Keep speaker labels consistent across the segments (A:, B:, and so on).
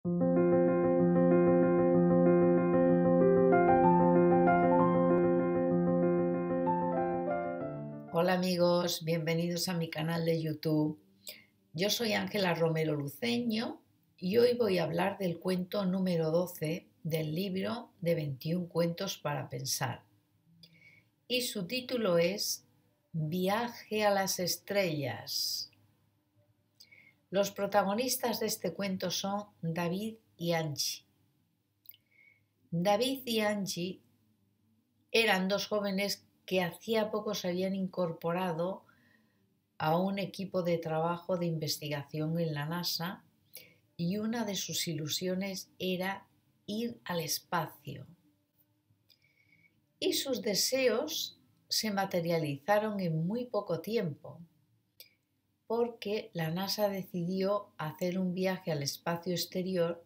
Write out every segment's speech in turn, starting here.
A: Hola amigos, bienvenidos a mi canal de YouTube. Yo soy Ángela Romero Luceño y hoy voy a hablar del cuento número 12 del libro de 21 cuentos para pensar. Y su título es Viaje a las estrellas. Los protagonistas de este cuento son David y Angie. David y Angie eran dos jóvenes que hacía poco se habían incorporado a un equipo de trabajo de investigación en la NASA y una de sus ilusiones era ir al espacio. Y sus deseos se materializaron en muy poco tiempo, porque la NASA decidió hacer un viaje al espacio exterior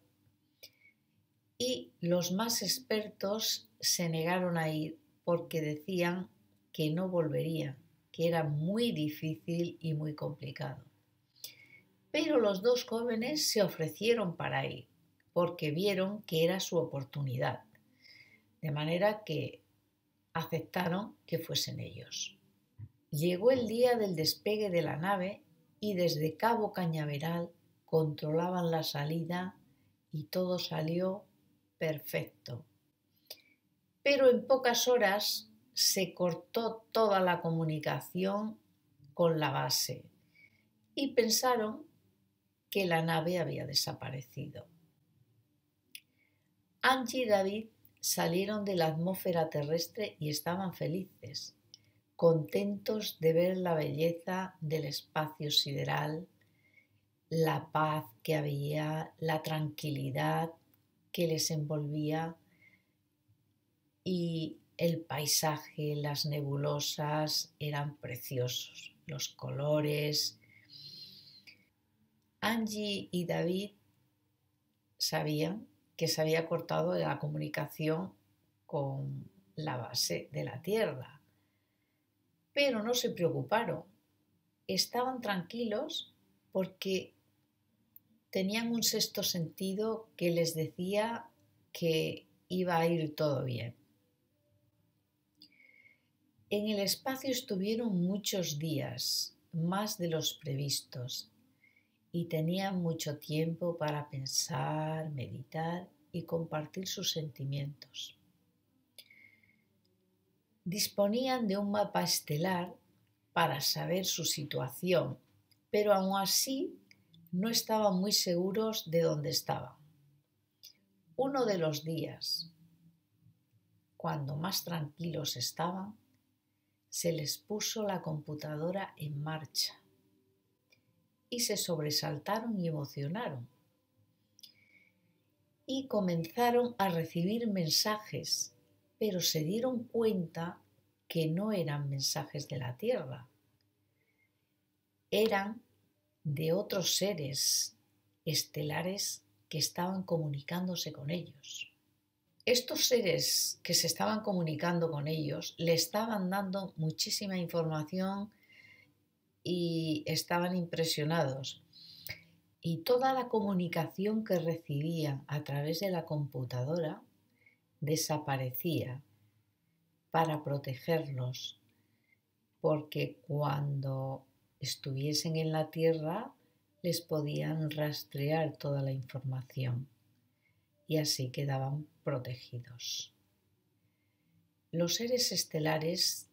A: y los más expertos se negaron a ir porque decían que no volverían, que era muy difícil y muy complicado. Pero los dos jóvenes se ofrecieron para ir, porque vieron que era su oportunidad, de manera que aceptaron que fuesen ellos. Llegó el día del despegue de la nave y desde Cabo Cañaveral controlaban la salida y todo salió perfecto. Pero en pocas horas se cortó toda la comunicación con la base y pensaron que la nave había desaparecido. Angie y David salieron de la atmósfera terrestre y estaban felices, contentos de ver la belleza del espacio sideral, la paz que había, la tranquilidad que les envolvía y el paisaje, las nebulosas eran preciosos, los colores. Angie y David sabían que se había cortado la comunicación con la base de la Tierra, pero no se preocuparon, estaban tranquilos porque tenían un sexto sentido que les decía que iba a ir todo bien. En el espacio estuvieron muchos días, más de los previstos, y tenían mucho tiempo para pensar, meditar y compartir sus sentimientos. Disponían de un mapa estelar para saber su situación, pero aún así no estaban muy seguros de dónde estaban. Uno de los días, cuando más tranquilos estaban, se les puso la computadora en marcha y se sobresaltaron y emocionaron. Y comenzaron a recibir mensajes, pero se dieron cuenta que no eran mensajes de la Tierra, eran de otros seres estelares que estaban comunicándose con ellos. Estos seres que se estaban comunicando con ellos le estaban dando muchísima información y estaban impresionados. Y toda la comunicación que recibían a través de la computadora desaparecía para protegerlos, porque cuando estuviesen en la Tierra les podían rastrear toda la información y así quedaban protegidos. Los seres estelares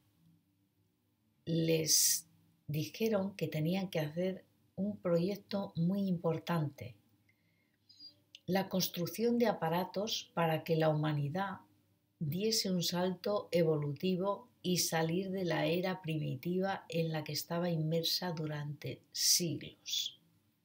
A: les dijeron que tenían que hacer un proyecto muy importante, la construcción de aparatos para que la humanidad diese un salto evolutivo y salir de la era primitiva en la que estaba inmersa durante siglos.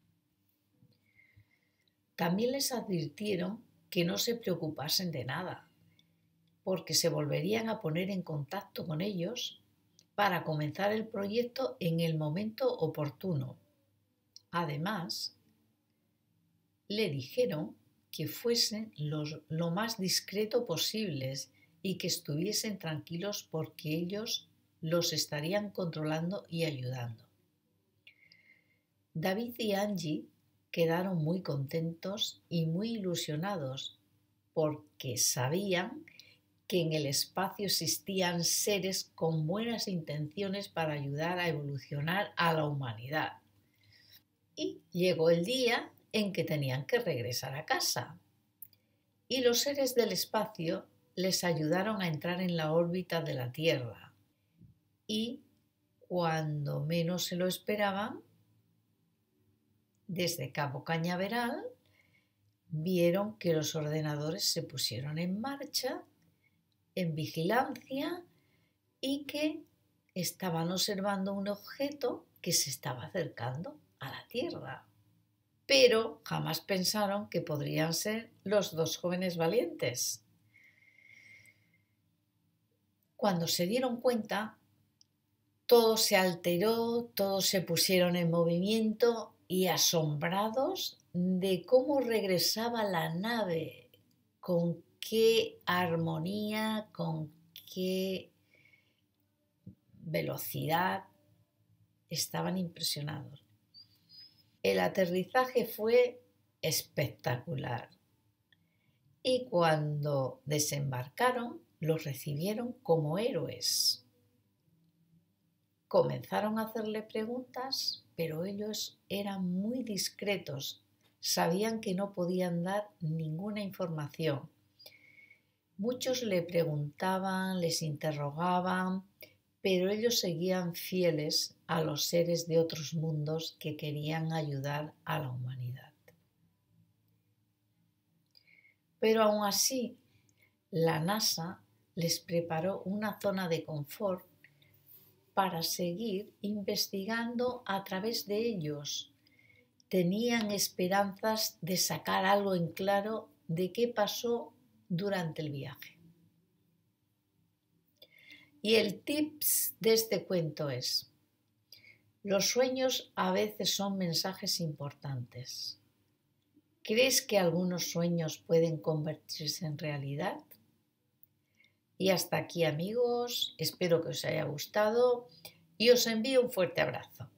A: También les advirtieron que no se preocupasen de nada, porque se volverían a poner en contacto con ellos para comenzar el proyecto en el momento oportuno. Además, le dijeron que fuesen lo más discreto posibles y que estuviesen tranquilos porque ellos los estarían controlando y ayudando. David y Angie quedaron muy contentos y muy ilusionados porque sabían que en el espacio existían seres con buenas intenciones para ayudar a evolucionar a la humanidad. Y llegó el día en que tenían que regresar a casa. Y los seres del espacio les ayudaron a entrar en la órbita de la Tierra. Y cuando menos se lo esperaban, desde Cabo Cañaveral, vieron que los ordenadores se pusieron en marcha, en vigilancia, y que estaban observando un objeto que se estaba acercando a la Tierra. Pero jamás pensaron que podrían ser los dos jóvenes valientes. Cuando se dieron cuenta, todo se alteró, todos se pusieron en movimiento y asombrados de cómo regresaba la nave, con qué armonía, con qué velocidad, estaban impresionados. El aterrizaje fue espectacular y cuando desembarcaron los recibieron como héroes. Comenzaron a hacerle preguntas, pero ellos eran muy discretos, sabían que no podían dar ninguna información. Muchos le preguntaban, les interrogaban, pero ellos seguían fieles a los seres de otros mundos que querían ayudar a la humanidad. Pero aún así, la NASA les preparó una zona de confort para seguir investigando a través de ellos. Tenían esperanzas de sacar algo en claro de qué pasó durante el viaje. Y el tips de este cuento es: los sueños a veces son mensajes importantes. ¿Crees que algunos sueños pueden convertirse en realidad? Y hasta aquí, amigos, espero que os haya gustado y os envío un fuerte abrazo.